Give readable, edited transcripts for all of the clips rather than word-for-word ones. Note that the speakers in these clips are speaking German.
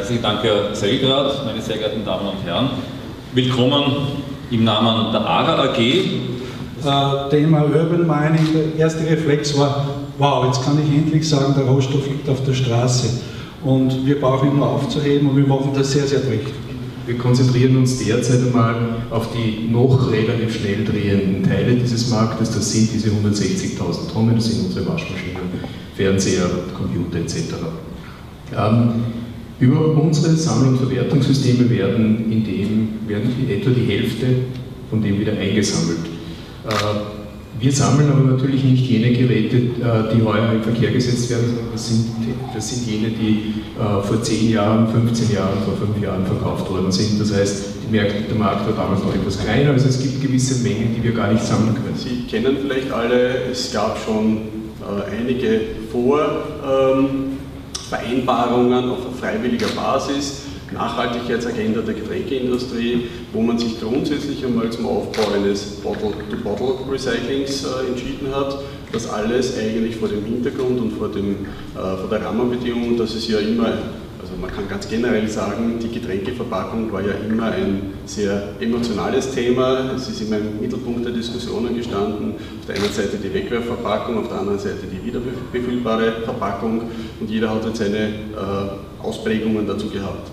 Herzlichen Dank, Herr Selgrad, meine sehr geehrten Damen und Herren. Willkommen im Namen der ARA AG. Thema Urban Mining, der erste Reflex war, wow, jetzt kann ich endlich sagen, der Rohstoff liegt auf der Straße. Und wir brauchen ihn nur aufzuheben und wir machen das sehr, sehr prächtig. Wir konzentrieren uns derzeit einmal auf die noch relativ schnell drehenden Teile dieses Marktes. Das sind diese 160.000 Tonnen, das sind unsere Waschmaschinen, Fernseher, Computer etc. Über unsere Sammel- und Verwertungssysteme werden etwa die Hälfte von dem wieder eingesammelt. Wir sammeln aber natürlich nicht jene Geräte, die heuer in Verkehr gesetzt werden, sondern das sind jene, die vor 10 Jahren, 15 Jahren, vor 5 Jahren verkauft worden sind. Das heißt, der Markt war damals noch etwas kleiner, also es gibt gewisse Mengen, die wir gar nicht sammeln können. Sie kennen vielleicht alle, es gab schon einige Vereinbarungen auf freiwilliger Basis, Nachhaltigkeitsagenda der Getränkeindustrie, wo man sich grundsätzlich einmal zum Aufbau eines Bottle-to-Bottle-Recyclings entschieden hat. Das alles eigentlich vor dem Hintergrund und vor der Rahmenbedingung, dass es ja immer, also man kann ganz generell sagen, die Getränkeverpackung war ja immer ein sehr emotionales Thema. Es ist immer im Mittelpunkt der Diskussionen gestanden. Auf der einen Seite die Wegwerfverpackung, auf der anderen Seite die wiederbefüllbare Verpackung und jeder hat jetzt seine Ausprägungen dazu gehabt.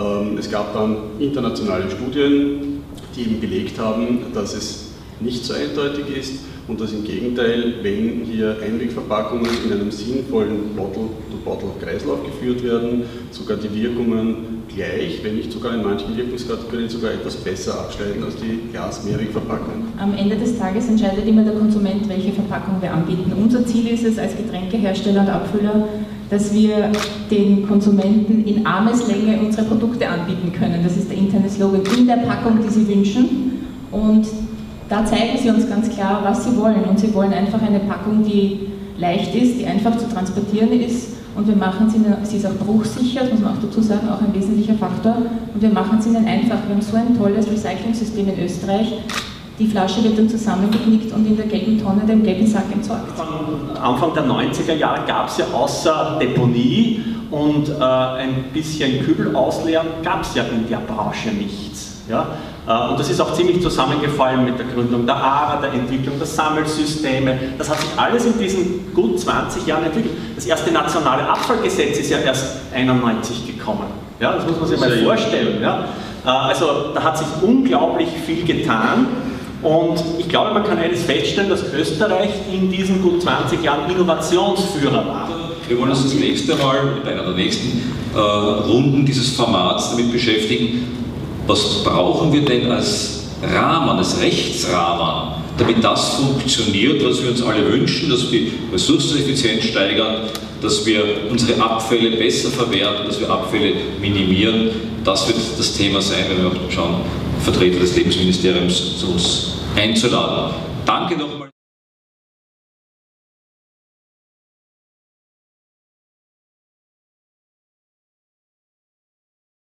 Es gab dann internationale Studien, die eben belegt haben, dass es nicht so eindeutig ist und dass im Gegenteil, wenn hier Einwegverpackungen in einem sinnvollen Bottle-to-Bottle-Kreislauf geführt werden, sogar die Wirkungen gleich, wenn nicht sogar in manchen Wirkungskategorien sogar etwas besser abschneiden als die Glas-Mehrwegverpackung. Am Ende des Tages entscheidet immer der Konsument, welche Verpackung wir anbieten. Unser Ziel ist es als Getränkehersteller und Abfüller, dass wir den Konsumenten in Armeslänge unsere Produkte anbieten können. Das ist der interne Slogan, in der Packung, die sie wünschen. Und da zeigen sie uns ganz klar, was sie wollen. Und sie wollen einfach eine Packung, die leicht ist, die einfach zu transportieren ist. Und wir machen sie ist auch bruchsicher, das muss man auch dazu sagen, auch ein wesentlicher Faktor. Und wir machen es ihnen einfach. Wir haben so ein tolles Recycling-System in Österreich. Die Flasche wird dann zusammengeknickt und in der gelben Tonne, dem gelben Sack entsorgt. Anfang der 90er Jahre gab es ja außer Deponie und ein bisschen Kübel ausleeren, gab es ja in der Branche nichts. Ja? Und das ist auch ziemlich zusammengefallen mit der Gründung der ARA, der Entwicklung der Sammelsysteme. Das hat sich alles in diesen gut 20 Jahren entwickelt. Das erste nationale Abfallgesetz ist ja erst 1991 gekommen. Ja? Das muss man sich mal vorstellen. Ja? Also da hat sich unglaublich viel getan. Und ich glaube, man kann eines feststellen, dass Österreich in diesen gut 20 Jahren Innovationsführer war. Wir wollen uns das nächste Mal, bei einer der nächsten Runden dieses Formats damit beschäftigen, was brauchen wir denn als Rahmen, als Rechtsrahmen, damit das funktioniert, was wir uns alle wünschen, dass wir die Ressourceneffizienz steigern, dass wir unsere Abfälle besser verwerten, dass wir Abfälle minimieren. Das wird das Thema sein, wenn wir auch schauen, Vertreter des Lebensministeriums zu uns einzuladen. Danke nochmal.